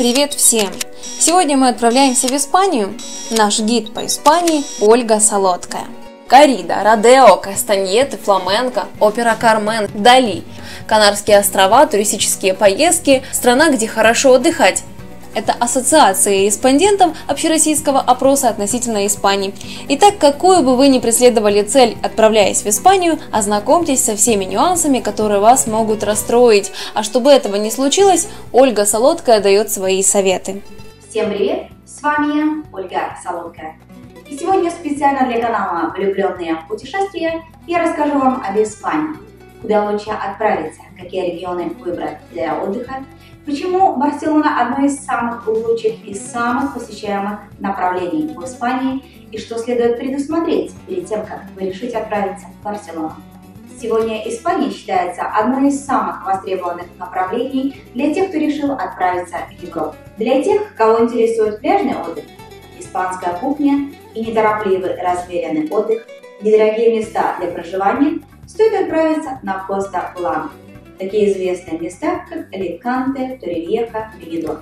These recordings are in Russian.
Привет всем! Сегодня мы отправляемся в Испанию. Наш гид по Испании Ольга Солодкая. Коррида, Родео, Кастаньеты, фламенко, опера Кармен, Дали, Канарские острова, туристические поездки, страна, где хорошо отдыхать. Это ассоциация респондентов общероссийского опроса относительно Испании. Итак, какую бы вы ни преследовали цель, отправляясь в Испанию, ознакомьтесь со всеми нюансами, которые вас могут расстроить. А чтобы этого не случилось, Ольга Солодкая дает свои советы. Всем привет! С вами я, Ольга Солодкая. И сегодня специально для канала «Влюбленные в путешествия» я расскажу вам об Испании, куда лучше отправиться, какие регионы выбрать для отдыха, почему Барселона одно из самых лучших и самых посещаемых направлений в Испании и что следует предусмотреть перед тем, как вы решите отправиться в Барселону. Сегодня Испания считается одной из самых востребованных направлений для тех, кто решил отправиться в Европу. Для тех, кого интересует пляжный отдых, испанская кухня и неторопливый размеренный отдых, недорогие места для проживания, стоит отправиться на Коста-Бланка. Такие известные места, как Аликанте, Торревьеха, Бенидорм.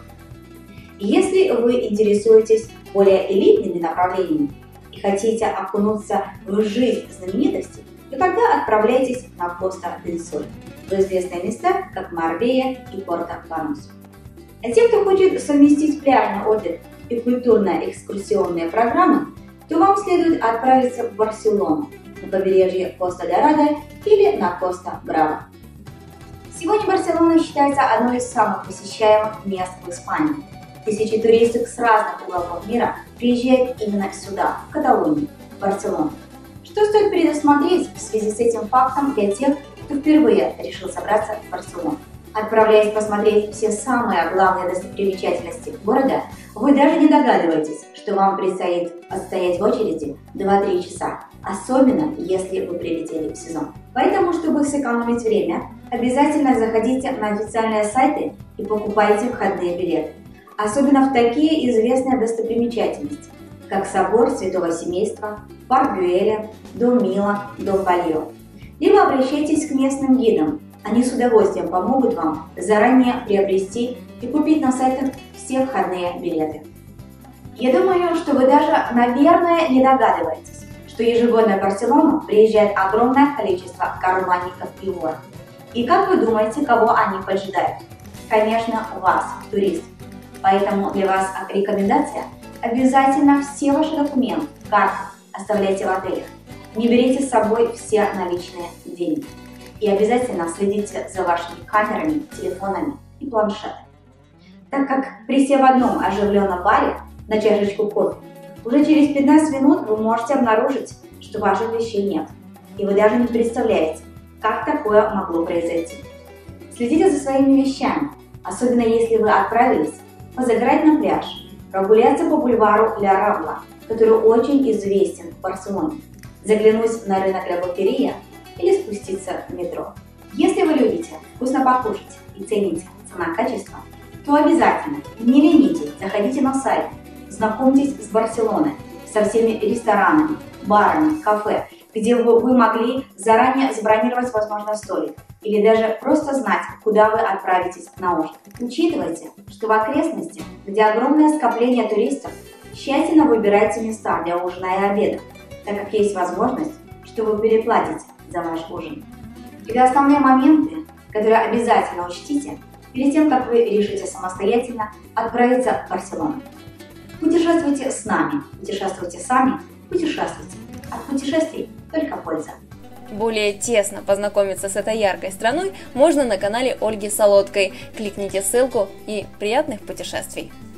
Если вы интересуетесь более элитными направлениями и хотите окунуться в жизнь знаменитостей, то тогда отправляйтесь на Коста-дель-Соль, в известные места, как Марбелья и Порто-Банус. А те, кто хочет совместить пляжный отдых и культурно-экскурсионные программы, то вам следует отправиться в Барселону, на побережье Коста-де-Радо или на Коста-Браво. Сегодня Барселона считается одной из самых посещаемых мест в Испании. Тысячи туристов с разных уголков мира приезжают именно сюда, в Каталонию, в Барселону. Что стоит предусмотреть в связи с этим фактом для тех, кто впервые решил собраться в Барселону? Отправляясь посмотреть все самые главные достопримечательности города, вы даже не догадываетесь, что вам предстоит отстоять в очереди 2-3 часа, особенно если вы прилетели в сезон. Поэтому, чтобы сэкономить время, обязательно заходите на официальные сайты и покупайте входные билеты, особенно в такие известные достопримечательности, как собор Святого Семейства, парк Гюэля, дом Мила, дом Бальо. Либо обращайтесь к местным гидам, они с удовольствием помогут вам заранее приобрести и купить на сайтах все входные билеты. Я думаю, что вы даже, наверное, не догадываетесь, что ежегодно в Барселону приезжает огромное количество карманников и воров. И как вы думаете, кого они поджидают? Конечно, вас, туристов. Поэтому для вас рекомендация: обязательно все ваши документы, карты оставляйте в отелях. Не берите с собой все наличные деньги. И обязательно следите за вашими камерами, телефонами и планшетами. Так как, присев в одном оживленном баре на чашечку кофе, уже через 15 минут вы можете обнаружить, что ваших вещей нет. И вы даже не представляете, как такое могло произойти. Следите за своими вещами, особенно если вы отправились позагорать на пляж, прогуляться по бульвару Ля Рамбла, который очень известен в Барселоне, заглянуть на рынок Ля Boqueria или спуститься в метро. Если вы любите вкусно покушать и цените цена-качество, то обязательно не ленитесь, заходите на сайт, знакомьтесь с Барселоной, со всеми ресторанами, барами, кафе, где вы могли заранее забронировать, возможно, столик, или даже просто знать, куда вы отправитесь на ужин. Учитывайте, что в окрестностях, где огромное скопление туристов, тщательно выбирайте места для ужина и обеда, так как есть возможность, что вы переплатите за ваш ужин. Это основные моменты, которые обязательно учтите перед тем, как вы решите самостоятельно отправиться в Барселону. Путешествуйте с нами, путешествуйте сами, путешествуйте. От путешествий только польза. Более тесно познакомиться с этой яркой страной можно на канале Ольги Солодкой. Кликните ссылку и приятных путешествий!